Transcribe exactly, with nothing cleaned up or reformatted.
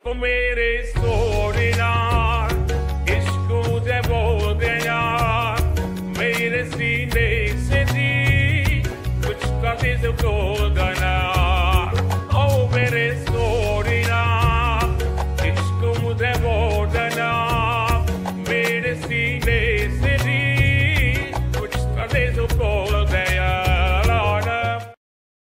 ओ मेरे सोनिया इश्क मुझे बोल गया मेरे सीने से जी कुछ कभी तो बोल गया ओ मेरे सोनिया इश्क मुझे बोल गया मेरे सीने